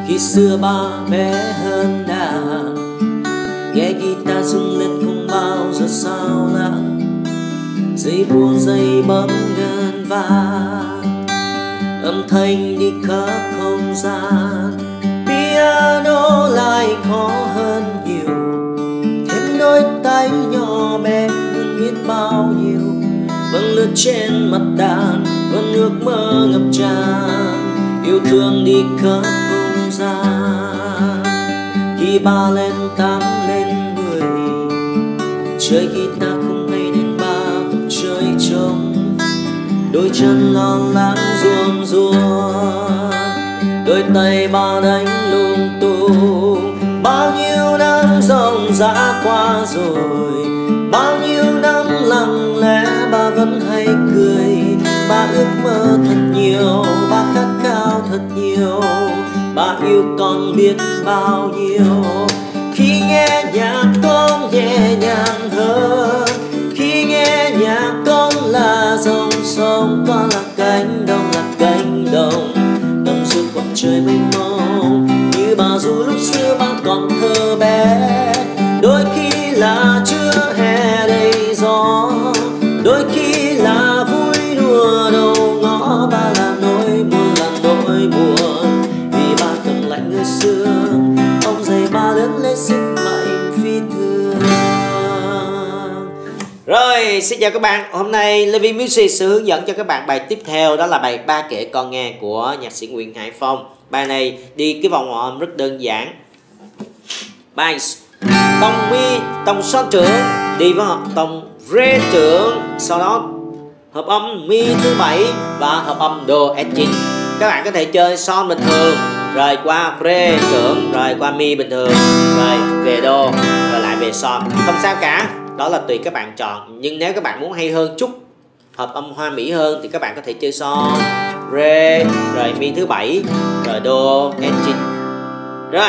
Khi xưa ba bé hơn đàn, nghe guitar rung lên không bao giờ sao lãng. Dây buông dây bấm ngân vang, âm thanh đi khắp không gian. Piano lại khó hơn nhiều, thêm đôi tay nhỏ bé hơn biết bao nhiêu. Vầng lướt trên mặt đàn, vẫn ước mơ ngập tràn, yêu thương đi khắp không gian. Khi 3 lên 8 lên 10, chơi guitar không hay nên ba cuộc chơi trống. Đôi chân lo lắng ruông ruông, đôi tay ba đánh lung tung. Bao nhiêu năm ròng rã qua rồi, bao nhiêu năm lặng lẽ ba vẫn hay cười. Ba ước mơ thật nhiều, ba khát khao thật nhiều, ba yêu con biết bao nhiêu. Khi nghe nhạc con nhẹ nhàng hơn, khi nghe nhạc con là dòng sông, con là cánh đồng, là cánh đồng ngắm giữa khoảng trời mênh mông. Như bà ru lúc xưa ba còn thơ bé, đôi khi là trưa hè đầy gió, đôi khi là vui đùa đầu ngõ. Ba là nỗi buồn, là nỗi buồn, vì ba từng lạnh người xưa. Ông giày ba lớn lên sức mạnh phi thường. Rồi, xin chào các bạn. Hôm nay Levi Music sẽ hướng dẫn cho các bạn bài tiếp theo, đó là bài Ba kể con nghe của nhạc sĩ Nguyễn Hải Phong. Bài này đi cái vòng hòa âm rất đơn giản. Bài tông mi, tông son trưởng đi với tông rê trưởng, sau đó hợp âm mi thứ 7 và hợp âm do S9. Các bạn có thể chơi son bình thường, rồi qua rê trưởng, rồi qua mi bình thường, rồi về do, rồi lại về son, không sao cả. Đó là tùy các bạn chọn. Nhưng nếu các bạn muốn hay hơn chút, hợp âm hoa mỹ hơn, thì các bạn có thể chơi son, rê, rồi mi thứ 7, rồi do S9. Rồi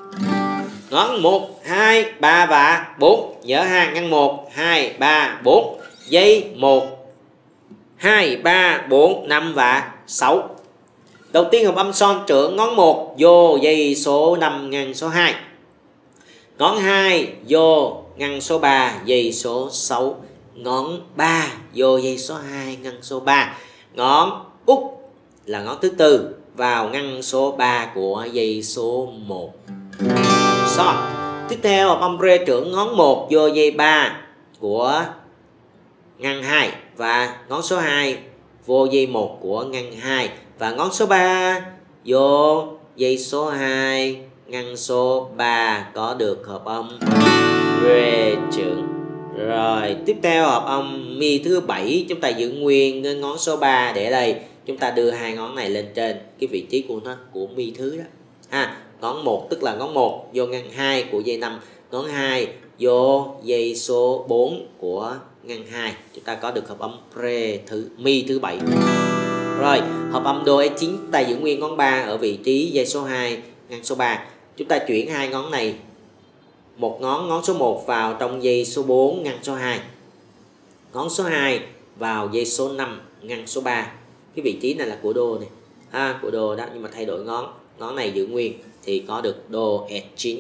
ngón 1, 2, 3 và 4. Nhớ ha, ngăn 1, 2, 3, 4. Dây 1, 2, 3, 4, 5 và 6. Đầu tiên hợp âm son trưởng, ngón 1 vô dây số 5 ngăn số 2. Ngón 2 vô ngăn số 3 dây số 6. Ngón 3 vô dây số 2 ngăn số 3. Ngón út là ngón thứ tư vào ngăn số 3 của dây số 1. Son. Tiếp theo hợp âm rê trưởng, ngón 1 vô dây 3 của ngăn 2 và ngón số 2 vô dây 1 của ngăn 2 và ngón số 3 vô dây số 2 ngăn số 3 có được hợp âm rê trưởng. Rồi tiếp theo hợp âm mi thứ 7, chúng ta giữ nguyên ngón số 3 để đây, chúng ta đưa hai ngón này lên trên cái vị trí của nó, của mi thứ đó ha. Ngón 1 tức là ngón 1 vô ngăn 2 của dây 5, ngón 2 vô dây số 4 của ngăn 2, chúng ta có được hợp âm rê mi thứ 7. Rồi hợp âm do S9, chúng ta giữ nguyên ngón 3 ở vị trí dây số 2 ngăn số 3. Chúng ta chuyển hai ngón này, một ngón số 1 vào trong dây số 4 ngăn số 2, ngón số 2 vào dây số 5 ngăn số 3. Cái vị trí này là của đô này ha, của đô đó, nhưng mà thay đổi ngón này giữ nguyên thì có được đô S9.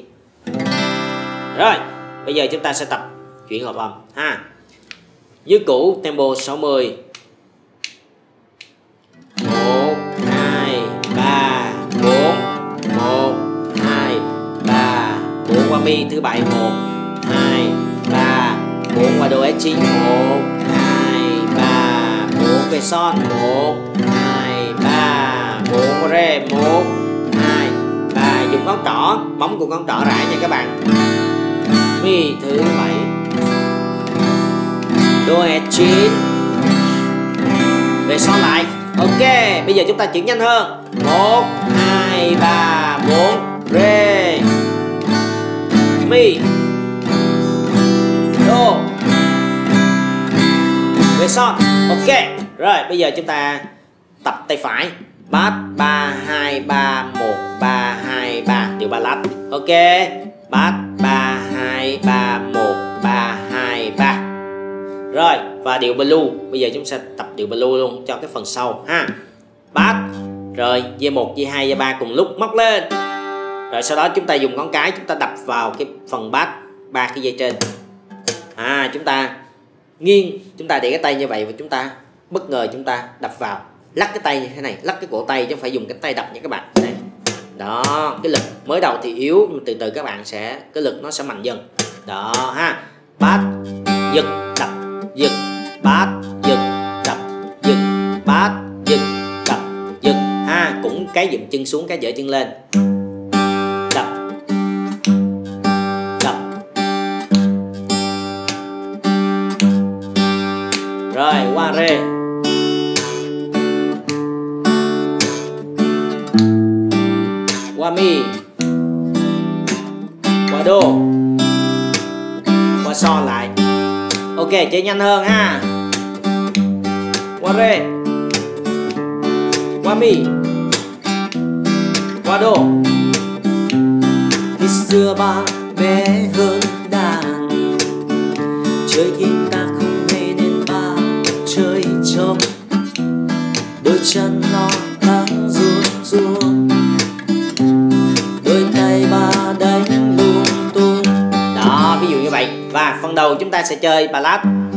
Rồi bây giờ chúng ta sẽ tập chuyển hợp âm ha. Như cũ tempo 60. 1 2 3 4, 1 2 3 4 qua mi thứ 7, 1 2 3 4 qua đô S9, 1 2 3 4 về son, 1 2 3 4 qua rê, 1 2 3. Dùng ngón trỏ, móng của ngón trỏ rải nha các bạn. Mi thứ 7, đô S9, về son lại. Ok, bây giờ chúng ta chuyển nhanh hơn. 1 2 3 4 rê mi đô về son. Ok. Rồi bây giờ chúng ta tập tay phải. Bass 3 2 3 1 3 2 3 điều ballad. Ok. Bass 3 2 3 1 3 2 3. Rồi và điệu blue. Bây giờ chúng ta sẽ tập điệu blue luôn cho cái phần sau ha. Bass rồi dây 1 dây 2 dây 3 cùng lúc móc lên. Rồi sau đó chúng ta dùng ngón cái chúng ta đập vào cái phần bass, 3 cái dây trên. Chúng ta nghiêng, chúng ta để cái tay như vậy và chúng ta bất ngờ chúng ta đập vào, lắc cái tay như thế này, lắc cái cổ tay chứ không phải dùng cái tay đập nha các bạn. Đây. Đó, cái lực mới đầu thì yếu nhưng từ từ các bạn sẽ cái lực nó sẽ mạnh dần. Đó ha. Bass, giật, đập, giật, bass, giật, đập, giật, bass, giật, đập, giật ha. Cũng cái dựng chân xuống, cái dở chân lên. Đập, đập. Rồi qua rê. Qua mi, qua đô, qua son lại. Ok, chơi nhanh hơn ha. Qua rê, qua mi, qua đô. Khi xưa ba bé hơn đàn, chơi guitar không hay nên ba chơi trống, đôi chân lo lắng run run, đôi tay ba đánh lung tung. Đó, ví dụ như vậy. Và phần đầu chúng ta sẽ chơi ballad.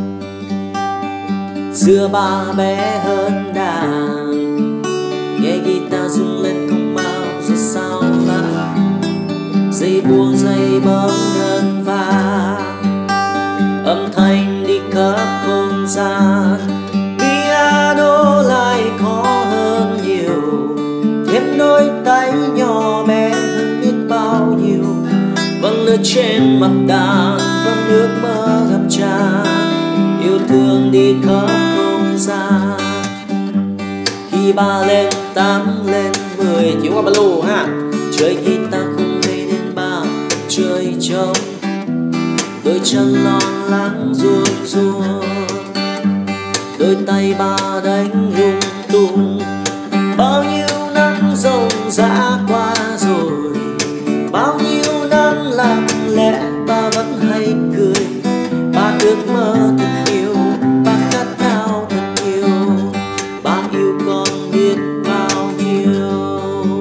Xưa ba bé hơn đàn, nghe guitar rung lên không bao giờ sao lãng, dây buông dây bấm ngân vang, âm thanh đi khắp không gian. Piano lại khó hơn nhiều, thêm đôi tay nhỏ bé hơn biết bao nhiêu, vầng lửa trên mặt đàn vầng nước mơ ngập tràn, yêu thương đi khắp không gian. Khi ba lên 8 lên 10 Chuyển qua blue ha. chơi guitar không hay đến ba chơi trống, đôi chân lon lắng run run, đôi tay ba đánh lung tung. Bao nhiêu năm ròng rã qua rồi, bao nhiêu năm lặng lẽ ba vẫn hay cười. Ba ước mơ thật nhiều, ba khát khao thật nhiều, ba yêu con biết bao nhiêu.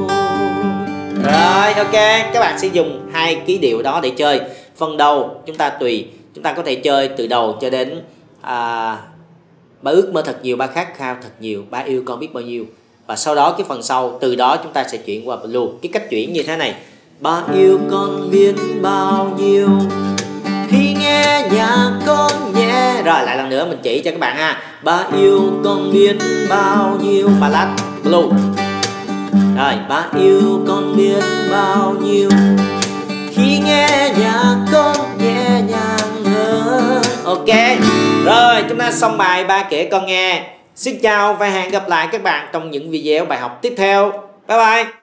Rồi ok, các bạn sẽ dùng 2 ký điệu đó để chơi. Phần đầu chúng ta tùy, chúng ta có thể chơi từ đầu cho đến ba ước mơ thật nhiều, ba khát khao thật nhiều, ba yêu con biết bao nhiêu. Và sau đó cái phần sau từ đó chúng ta sẽ chuyển qua blue. Cái cách chuyển như thế này. Ba yêu con biết bao nhiêu khi nghe nhạc con nhẹ. Rồi lại lần nữa mình chỉ cho các bạn ha. Ba yêu con biết bao nhiêu. Ballad blue. Rồi ba yêu con biết bao nhiêu khi nghe nhạc con nhẹ nhàng hơn. ok. Rồi chúng ta xong bài ba kể con nghe. Xin chào và hẹn gặp lại các bạn trong những video bài học tiếp theo. Bye bye.